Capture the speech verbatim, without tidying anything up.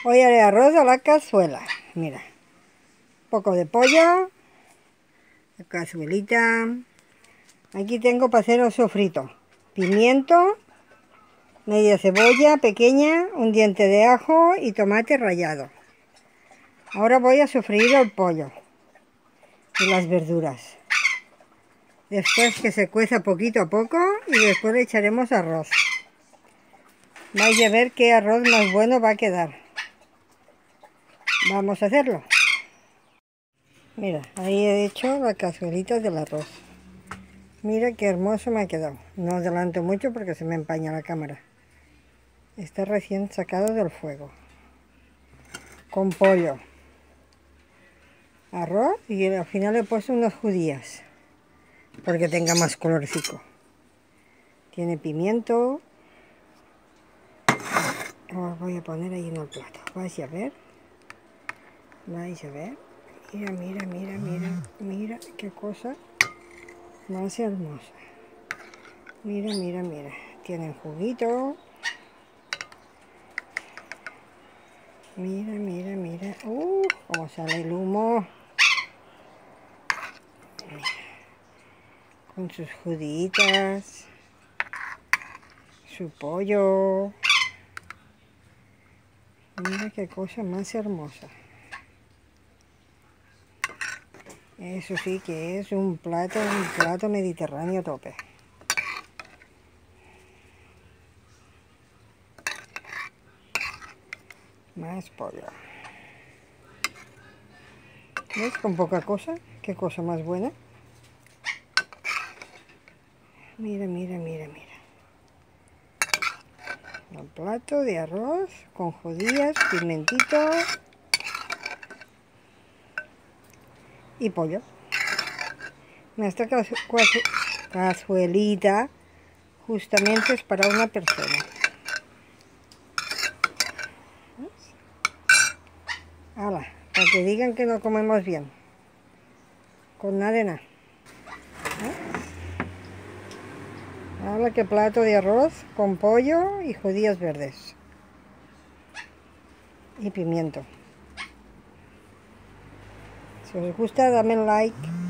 Hoy haré arroz a la cazuela. Mira, un poco de pollo, la cazuelita. Aquí tengo para hacer el sofrito: pimiento, media cebolla pequeña, un diente de ajo y tomate rallado. Ahora voy a sofreír el pollo y las verduras. Después que se cueza poquito a poco y después le echaremos arroz. Vais a ver qué arroz más bueno va a quedar. Vamos a hacerlo. Mira, ahí he hecho la cazuelita del arroz. Mira qué hermoso me ha quedado. No adelanto mucho porque se me empaña la cámara. Está recién sacado del fuego. Con pollo, arroz y al final he puesto unas judías porque tenga más colorcico. Tiene pimiento. Os voy a poner ahí en el plato. Vais a ver. Vais a ver. Mira, mira, mira, mira. Mira qué cosa más hermosa. Mira, mira, mira. Tienen juguito. Mira, mira, mira. Uh, cómo sale el humo. Mira. Con sus juditas. Su pollo. Mira qué cosa más hermosa. Eso sí que es un plato, un plato mediterráneo a tope. Más pollo. ¿Ves? Con poca cosa. Qué cosa más buena. Mira, mira, mira, mira. Un plato de arroz con judías, pimentito y pollo. Esta cazu cazu cazuelita justamente es para una persona. ¡Hala! Para que digan que no comemos bien. Con nada de nada. ¡Hala! Qué plato de arroz con pollo y judías verdes. Y pimiento. Si os gusta, dame un like.